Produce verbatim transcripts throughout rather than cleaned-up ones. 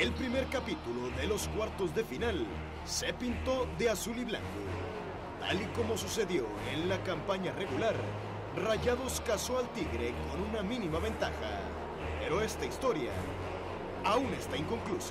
El primer capítulo de los cuartos de final se pintó de azul y blanco. Tal y como sucedió en la campaña regular, Rayados cazó al Tigre con una mínima ventaja. Pero esta historia aún está inconclusa.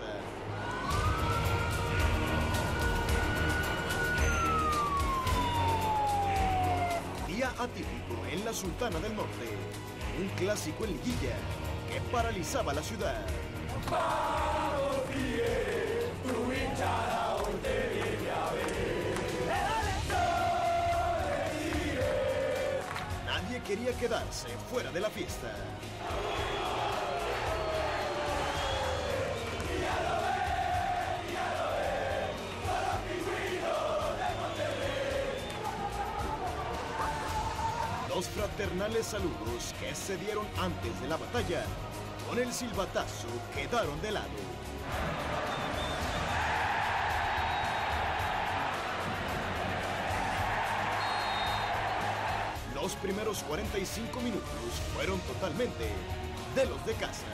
Día atípico en la Sultana del Norte. Un clásico en liguilla que paralizaba la ciudad. ¡Vamos, Tigre! Tu hinchada hoy te viene a ver. ¡Dale, Tigre! Nadie quería quedarse fuera de la fiesta. Los fraternales saludos que se dieron antes de la batalla, con el silbatazo quedaron de lado. Los primeros cuarenta y cinco minutos fueron totalmente de los de casa.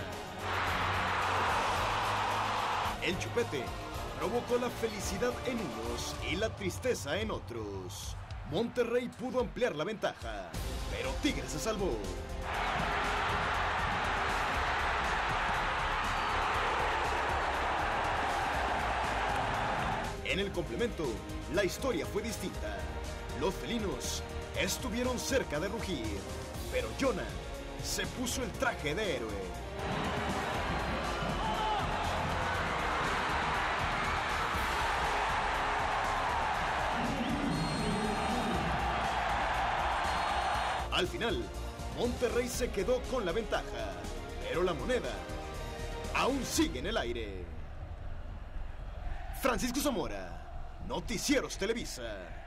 El chupete provocó la felicidad en unos y la tristeza en otros. Monterrey pudo ampliar la ventaja, pero Tigre se salvó. En el complemento, la historia fue distinta. Los felinos estuvieron cerca de rugir, pero Jonah se puso el traje de héroe. Al final, Monterrey se quedó con la ventaja, pero la moneda aún sigue en el aire. Francisco Zamora, Noticieros Televisa.